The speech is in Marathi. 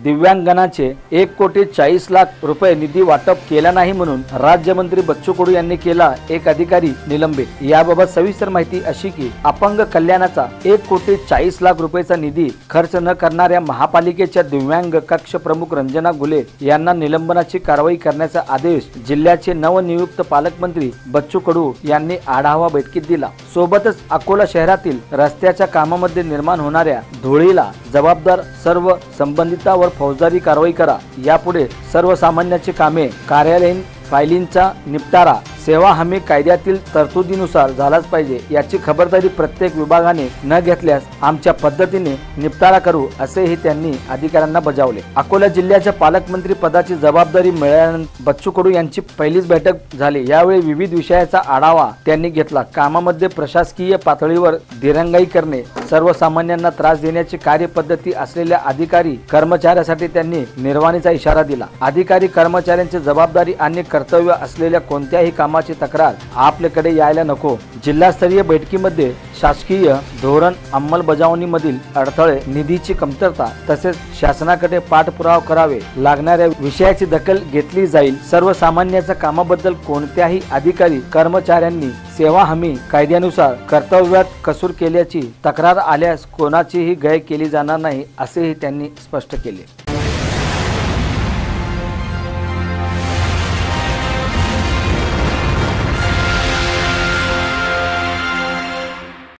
दिव्यांगांचे 1,40,00,000 रुपये निधी वाटप केला नाही म्हणून राज्यमंत्री बच्चू कडू यांनी केला एक अधिकारी निलंबित। याबाबत सविस्तर माहिती अशी की अपंग कल्याणाचा 1,40,00,000 रुपयाचा निधी खर्च न करणाऱ्या महापालिकेच्या दिव्यांग कक्ष प्रमुख रंजना गुले यांना निलंबनाची कारवाई करण्याचा आदेश जिल्ह्याचे नवनियुक्त पालकमंत्री बच्चू कडू यांनी आढावा बैठकीत दिला। सोबतच अकोला शहरातील रस्त्याच्या कामामध्ये निर्माण होणाऱ्या धुळीला जबाबदार सर्व संबंधितांवर फौजदारी कारवाई करा। यापुढे सर्वसामान्यांची कामे कार्यालयीन फायलींचा निपटारा सेवा हमी कायद्यातील तरतुदीनुसार झालाच पाहिजे याची खबरदारी प्रत्येक विभागाने न घेतल्यास आमच्या पद्धतीने निपटारा करू असेही त्यांनी अधिकाऱ्यांना बजावले। अकोला जिल्ह्याच्या पालकमंत्री पदाची जबाबदारी मिळाल्यानंतर बच्चू कडू यांची पहिलीच बैठक झाली। यावेळी विविध विषयाचा आढावा त्यांनी घेतला। कामामध्ये प्रशासकीय पातळीवर दिरंगाई करणे, सर्वसामान्यांना त्रास देण्याची कार्यपद्धती असलेल्या अधिकारी कर्मचाऱ्यांसाठी त्यांनी निर्वाणीचा इशारा दिला। अधिकारी कर्मचाऱ्यांची जबाबदारी आणि कर्तव्य असलेल्या कोणत्याही कामाची तक्रार आपल्याकडे यायला नको। जिल्हास्तरीय बैठकीमध्ये शासकीय धोरण अंमलबजावणीमधील अडथळे, निधीची कमतरता तसेच शासनाकडे पाठपुरावा करावे लागणाऱ्या विषयाची दखल घेतली जाईल। सर्वसामान्यांच्या कामाबद्दल कोणत्याही अधिकारी कर्मचाऱ्यांनी सेवा हमी कायद्यानुसार कर्तव्यात कसूर केल्याची तक्रार आल्यास कोणाचीही गय केली जाणार नाही असेही त्यांनी स्पष्ट केले।